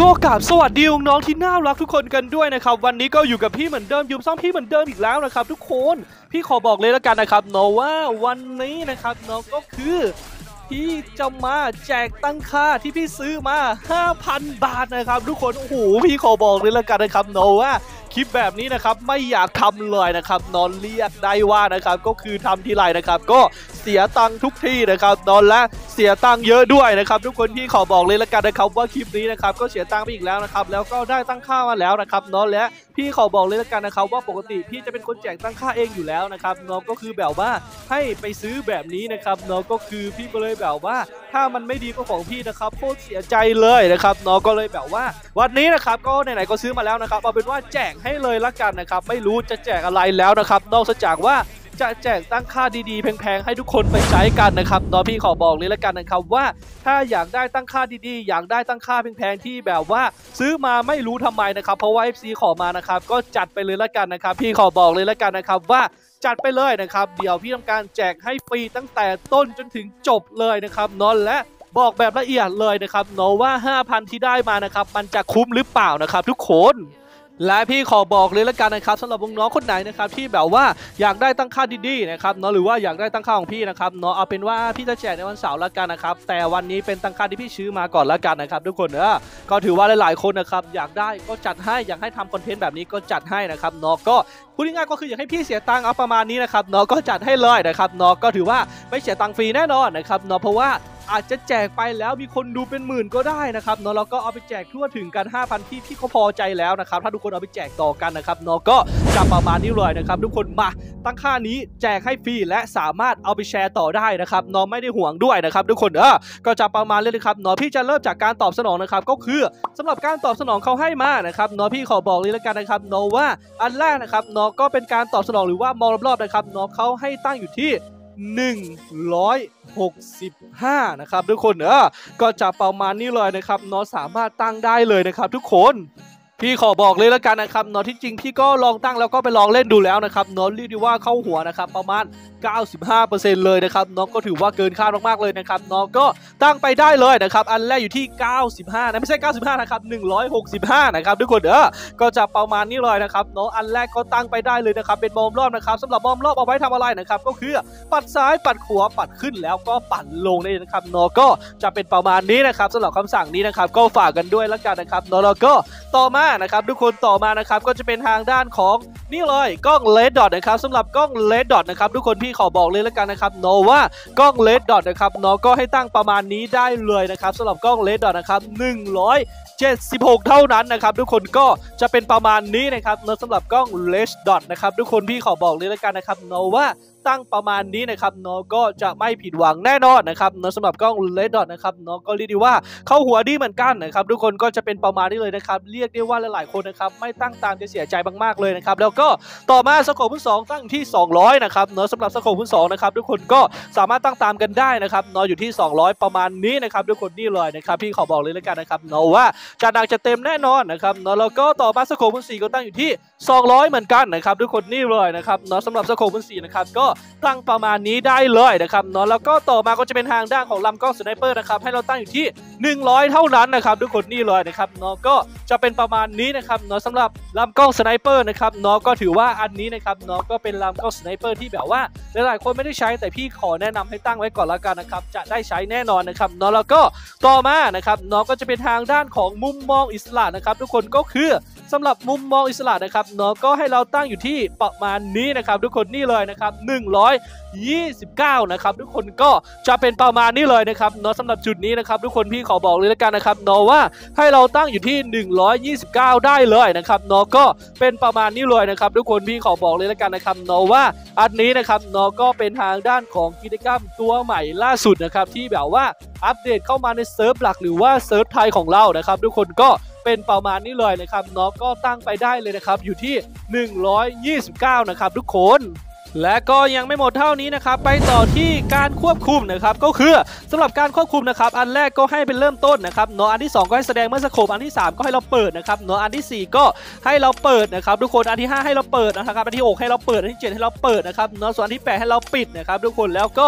กับสวัสดีน้องที่น่ารักทุกคนกันด้วยนะครับวันนี้ก็อยู่กับพี่เหมือนเดิมยูมซ่องพี่เหมือนเดิมอีกแล้วนะครับทุกคนพี่ขอบอกเลยแล้วกันนะครับเนาะว่าวันนี้นะครับเนาะก็คือพี่จะมาแจกตั้งค่าที่พี่ซื้อมา 5,000 บาทนะครับทุกคนโอ้โหพี่ขอบอกเลยแล้วกันนะครับเนาะว่าคลิปแบบนี้นะครับไม่อยากทำเลยนะครับนอนเรียกได้ว่านะครับก็คือทำทีไรนะครับก็เสียตังค์ทุกที่นะครับนอนและเสียตังค์เยอะด้วยนะครับทุกคนพี่ขอบอกเลยแล้วกันนะครับว่าคลิปนี้นะครับก็เสียตังค์ไปอีกแล้วนะครับแล้วก็ได้ตั้งค่ามาแล้วนะครับนอนและพี่ขอบอกเลยแล้วกันนะครับว่าปกติพี่จะเป็นคนแจกตั้งค่าเองอยู่แล้วนะครับน้องก็คือแบบว่าให้ไปซื้อแบบนี้นะครับน้องก็คือพี่ก็เลยแบบว่าถ้ามันไม่ดีก็ของพี่นะครับโคตรเสียใจเลยนะครับน้องก็เลยแบบว่าวันนี้นะครับก็ไหนๆก็ซื้อมาแล้วนะครับเอาเป็นว่าแจกให้เลยละกันนะครับไม่รู้จะแจกอะไรแล้วนะครับนอกจากว่าจะแจกตั้งค่าดีๆแพงๆให้ทุกคนไปใช้กันนะครับน้องพี่ขอบอกเลยละกันนะครับว่าถ้าอยากได้ตั้งค่าดีๆอยากได้ตั้งค่าแพงๆที่แบบว่าซื้อมาไม่รู้ทำไมนะครับเพราะว่า FC ขอมานะครับก็จัดไปเลยละกันนะครับพี่ขอบอกเลยละกันนะครับว่าจัดไปเลยนะครับเดี๋ยวพี่ทำการแจกให้ฟรีตั้งแต่ต้นจนถึงจบเลยนะครับนอนและบอกแบบละเอียดเลยนะครับเนาะว่า 5,000 ที่ได้มานะครับมันจะคุ้มหรือเปล่านะครับทุกคนและพี่ขอบอกเลยละกันนะครับสำหรับน้องคนไหนนะครับที่แบบว่าอยากได้ตั้งค่าดีๆนะครับเนาะหรือว่าอยากได้ตั้งค่าของพี่นะครับเนาะเอาเป็นว่าพี่จะแจกในวันเสาร์ละกันนะครับแต่วันนี้เป็นตั้งค่าที่พี่ซื้อมาก่อนละกันนะครับทุกคนก็ถือว่าหลายๆคนนะครับอยากได้ก็จัดให้อยากให้ทำคอนเทนต์แบบนี้ก็จัดให้นะครับเนาะก็พูดง่ายๆก็คืออยากให้พี่เสียตังค์เอาประมาณนี้นะครับเนาะก็จัดให้เลยนะครับเนาะก็ถือว่าไม่เสียตังค์ฟรีแน่นอนนะครับเนาะเพราะว่าอาจจะแจกไปแล้วมีคนดูเป็นหมื่นก็ได้นะครับเนาะแล้วก็เอาไปแจกทั่วถึงกัน 5,000 ที่พี่เขาพอใจแล้วนะครับถ้าทุกคนเอาไปแจกต่อกันนะครับเนาะก็จะประมาณนี้เลยนะครับทุกคนมาตั้งค่านี้แจกให้ฟรีและสามารถเอาไปแชร์ต่อได้นะครับเนาะไม่ได้ห่วงด้วยนะครับทุกคนก็จะประมาณเลยนะครับเนาะพี่จะเริ่มจากการตอบสนองนะครับก็คือสำหรับการตอบสนองเขาให้มานะครับเนาะพี่ขอบอกเลยแล้วกันนะครับเนาะว่าอันแรกนะครับเนาะก็เป็นการตอบสนองหรือว่ามองรอบๆนะครับเนาะเขาให้ตั้งอยู่ที่165นะครับทุกคนก็จะประมาณนี้เลยนะครับเนาะสามารถตั้งได้เลยนะครับทุกคนพี่ขอบอกเลยแล้วกันนะครับเนาะที่จริงพี่ก็ลองตั้งแล้วก็ไปลองเล่นดูแล้วนะครับเนาะเรียกได้ว่าเข้าหัวนะครับประมาณ 95% เลยนะครับเนาะก็ถือว่าเกินคาดมากๆเลยนะครับเนาะก็ตั้งไปได้เลยนะครับอันแรกอยู่ที่95นะไม่ใช่95นะครับ165นะครับทุกคนก็จะประมาณนี้เลยนะครับเนาะอันแรกก็ตั้งไปได้เลยนะครับเป็นบอมรอบนะครับสำหรับบอมรอบเอาไว้ทำอะไรนะครับก็คือปัดซ้ายปัดขวาปัดขึ้นแล้วก็ปัดลงนี่นะครับเนาะก็จะเป็นประมาณนี้นะครับสำหรับคำสั่งนี้นะครับก็ฝากกันด้วยแล้วกันนะครับเนาะแล้วก็ต่อมานะครับทุกคนต่อมานะครับก็จะเป็นทางด้านของนี่เลยกล้องเลดดอทนะครับสำหรับกล้องเลดดอทนะครับทุกคนพี่ขอบอกเลยแล้วกันนะครับโนว่ากล้องเลดดอทนะครับโนก็ให้ตั้งประมาณนี้ได้เลยนะครับสำหรับกล้องเลดดอทนะครับ176เท่านั้นนะครับทุกคนก็จะเป็นประมาณนี้นะครับเนาะสำหรับกล้องเลดดอทนะครับทุกคนพี่ขอบอกเลยแล้วกันนะครับโนว่าตั้งประมาณนี้นะครับเนาะก็จะไม่ผิดหวังแน่นอนนะครับเนาะสำหรับกล้องเลดดอทนะครับเนาะก็เรียกได้ว่าเข้าหัวดีเหมือนกันนะครับทุกคนก็จะเป็นประมาณนี้เลยนะครับเรียกได้ว่าหลายๆคนนะครับไม่ตั้งตามจะเสียใจมากๆเลยนะครับแล้วก็ต่อมาสโคปที่2ตั้งที่200นะครับเนาะสำหรับสโคปที่2นะครับทุกคนก็สามารถตั้งตามกันได้นะครับเนาะอยู่ที่200ประมาณนี้นะครับทุกคนนี่เลยนะครับพี่ขอบอกเลยแล้วกันนะครับเนาะว่าจะดังจะเต็มแน่นอนนะครับเนาะแล้วก็ต่อมาสโคปที่4ก็ตั้งอยู่ที่200เหมือนกันนะครับทุกคนนี่เลยนะครับเนาะสำหรับสโคปที่4นะครับก็ตั้งประมาณนี้ได้เลยนะครับเนาะแล้วก็ต่อมาก็จะเป็นทางด้านของลำกล้องสไนเปอร์นะครับให้เราตั้งอยู่ที่100เท่านั้นนะครับทุกคนนี่เลยนะครับเนาะก็จะเป็นประมาณนี้นะครับเนาะสำหรับลำกล้องสไนเปอร์นะครับเนาะก็ถือว่าอันนี้นะครับเนาะก็เป็นลำกล้องสไนเปอร์ที่แบบว่าหลายๆคนไม่ได้ใช้แต่พี่ขอแนะนำให้ตั้งไว้ก่อนละกันนะครับจะได้ใช้แน่นอนนะครับเนาะแล้วก็ต่อมานะครับเนาะก็จะเป็นทางด้านของมุมมองอิสระนะครับทุกคนก็คือสำหรับมุมมองอิสระนะครับเนาะก็ให้เราตั้งอยู่ที่ประมาณนี้นะครับทุกคนนี่เลยนะครับ129นะครับทุกคนก็จะเป็นประมาณนี้เลยนะครับเนาะสำหรับจุดนี้นะครับทุกคนพี่ขอบอกเลยแล้วกันนะครับเนาะว่าให้เราตั้งอยู่ที่129ได้เลยนะครับเนาะก็เป็นประมาณนี้เลยนะครับทุกคนพี่ขอบอกเลยแล้วกันนะครับเนาะว่าอันนี้นะครับเนาะก็เป็นทางด้านของกิจกรรมตัวใหม่ล่าสุดนะครับที่แบบว่าอัปเดตเข้ามาในเซิร์ฟหลักหรือว่าเซิร์ฟไทยของเรานะครับทุกคนก็เป็นประมาณนี้เลยนะครับเนาะก็ตั้งไปได้เลยนะครับอยู่ที่129นะครับทุกคนและก็ยังไม่หมดเท่านี้นะครับไปต่อที่การควบคุมนะครับก็คือสำหรับการควบคุมนะครับอันแรกก็ให้เป็นเริ่มต้นนะครับเนาะอันที่2ก็ให้แสดงเมื่อสโคปอันที่3ก็ให้เราเปิดนะครับเนาะอันที่4ก็ให้เราเปิดนะครับทุกคนอันที่5ให้เราเปิดนะครับอันที่6ให้เราเปิดอันที่7ให้เราเปิดนะครับเนาะส่วนอันที่8ให้เราปิดนะครับทุกคนแล้วก็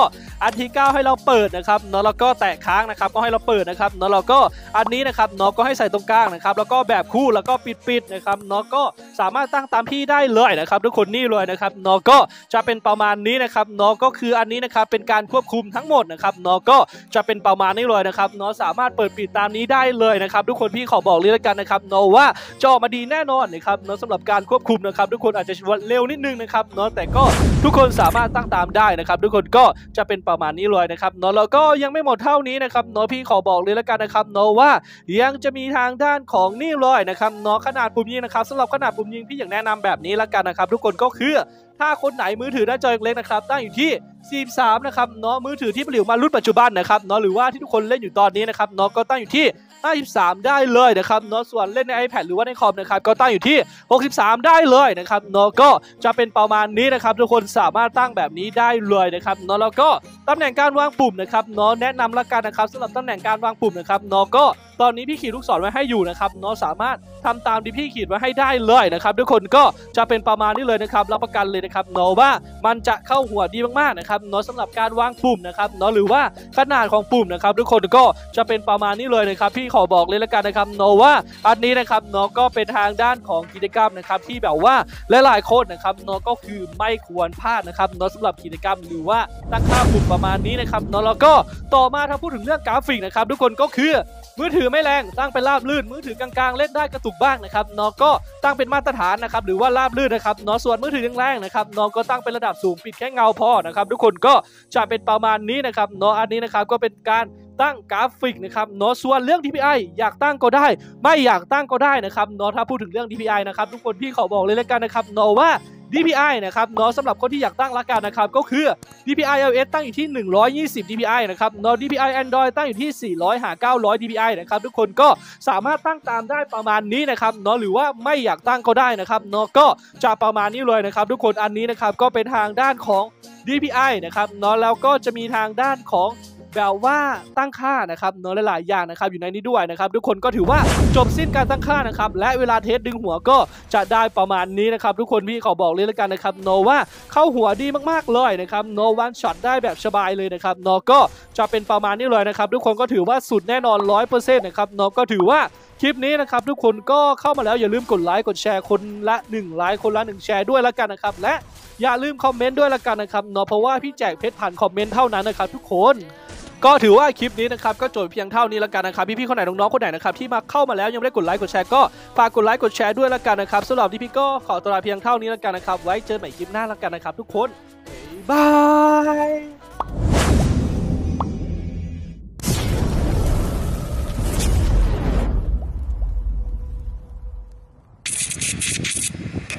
อันที่9ให้เราเปิดนะครับเนาะแล้วก็แตะค้างนะครับก็ให้เราเปิดนะครับเนาะแล้วก็อันนี้นะครับเนาะก็ให้ใส่ตรงกลางนะครับแล้วก็แบบคู่แล้วก็ปิดนะครับเนาะก็สามารถตั้งตามพี่ได้เลยนะครับทุกคนนี่เลยนะครับเนาะก็จะเป็นประมาณนี้นะครับเนาะก็คืออันนี้นะครับเป็นการควบคุมทั้งหมดนะครับเนาะก็จะเป็นประมาณนี้เลยนะครับเนาะสามารถเปิดปิดตามนี้ได้เลยนะครับทุกคนพี่ขอบอกเลยแล้วกันนะครับเนาะว่าจะออกมาดีแน่นอนนะครับเนาะสำหรับการควบคุมนะครับทุกคนอาจจะเร็วนิดนึงนะครับเนาะแต่ก็ทุกคนสามารถตั้งตามได้นะครับทุกคนก็จะเป็นประมาณนี้เลยนะครับเนาะแล้วก็ยังไม่หมดเท่านี้นะครับเนาะพี่ขอบอกเลยแล้วกันนะครับเนาะว่ายังจะมีทางด้านของนี่เลยนะครับเนาะขนาดปุ่มยิงนะครับสำหรับขนาดปุ่มยิงพี่อยากแนะนำแบบนี้แล้วกันนะครับทุกคนก็คือถ้าคนไหนมือถือหน้าจอเล็กนะครับตั้งอยู่ที่43นะครับเนาะมือถือที่ผลิตมารุ่นปัจจุบันนะครับเนาะหรือว่าที่ทุกคนเล่นอยู่ตอนนี้นะครับเนาะก็ตั้งอยู่ที่53ได้เลยนะครับเนาะส่วนเล่นใน iPad หรือว่าในคอมนะครับก็ตั้งอยู่ที่63ได้เลยนะครับเนาะก็จะเป็นประมาณนี้นะครับทุกคนสามารถตั้งแบบนี้ได้เลยนะครับเนาะแล้วก็ตำแหน่งการวางปุ่มนะครับเนาะแนะนำละกันนะครับสำหรับตำแหน่งการวางปุ่มนะครับเนาะก็ตอนนี้พี่ขีดลูกศรไว้ให้อยู่นะครับเนาะสามารถทำตามที่พี่ขีดไว้ให้ได้เลยนะครับทุกคนก็จะเป็นประมาณนี้เลยนะครับรับประกันเลยนะครับเนาะว่ามันจะเข้าหัวดีมากๆนะครับเนาะสำหรับการวางปุ่มนะครับเนาะหรือว่าขนาดของปุ่มนะครับทุกคนก็จะเป็นประมาณนี้เลยนะครับพี่ขอบอกเลยละกันนะครับเนาะว่าอันนี้นะครับเนาะก็เป็นทางด้านของกิจกรรมนะครับที่แบบว่าหลายๆคนนะครับเนาะก็คือไม่ควรพลาดนะครับเนาะสำหรับกิจกรรมหรือว่าตั้งค่าปุ่มประมาณนี้นะครับเนาะแล้วก็ต่อมาถ้าพูดถึงเรื่องกราฟิกนะครับทุกคนก็คือมือถือไม่แรงตั้งเป็นราบลื่นมือถือกลางๆเล่นได้กระตุกบ้างนะครับเนาะก็ตั้งเป็นมาตรฐานนะครับหรือว่าราบลื่นนะครับเนาะส่วนมือถือแรงๆนะครับเนาะก็ตั้งเป็นระดับสูงปิดแค่เงาพอนะครับทุกคนก็จะเป็นประมาณนี้นะครับเนาะอันนี้นะครับก็เป็นการตั้งกราฟิกนะครับเนาะส่วนเรื่อง DPI อยากตั้งก็ได้ไม่อยากตั้งก็ได้นะครับเนาะถ้าพูดถึงเรื่อง DPI นะครับทุกคนพี่ขอบอกเลยแล้วกันนะครับเนาะว่า DPI นะครับเนาะสำหรับคนที่อยากตั้งละกันนะครับก็คือ DPI iOS ตั้งอยู่ที่120 DPI นะครับเนาะ DPI Android ตั้งอยู่ที่400 900 DPI นะครับทุกคนก็สามารถตั้งตามได้ประมาณนี้นะครับเนาะหรือว่าไม่อยากตั้งก็ได้นะครับเนาะก็จะประมาณนี้เลยนะครับทุกคนอันนี้นะครับก็เป็นทางด้านของ DPI นะครับเนาะแล้วก็จะมีทางด้านของแบบว่าตั้งค่านะครับเนาะหลายๆอย่างนะครับอยู่ในนี้ด้วยนะครับทุกคนก็ถือว่าจบสิ้นการตั้งค่านะครับและเวลาเทสดึงหัวก็จะได้ประมาณนี้นะครับทุกคนพี่ขอบอกเลยแล้วกันนะครับเนาะว่าเข้าหัวดีมากๆเลยนะครับเนาะวันช็อตได้แบบสบายเลยนะครับเนาะก็จะเป็นประมาณนี้เลยนะครับทุกคนก็ถือว่าสุดแน่นอน 100% นะครับเนาะก็ถือว่าคลิปนี้นะครับทุกคนก็เข้ามาแล้วอย่าลืมกดไลค์กดแชร์คนละ1ไลค์คนละ1แชร์ด้วยแล้วกันนะครับและอย่าลืมคอมเมนต์ด้วยแล้วกันนะครับเนาะเพราะว่าพี่แจกเพชรผ่านคอมเมนต์เท่านั้นนะครับทุกคนก็ถือว่าคลิปนี้นะครับก็จบเพียงเท่านี้แล้วกันนะครับพี่ๆคนไหนน้องๆคนไหนนะครับที่มาเข้ามาแล้วยังไม่ได้กดไลค์กดแชร์ก็ฝากกดไลค์กดแชร์ด้วยแล้วกันนะครับสำหรับพี่ก็ขอตัวลาเพียงเท่านี้แล้วกันนะครับไว้เจอใหม่คลิปหน้าแล้วกันนะครับทุกคนบ๊ายบาย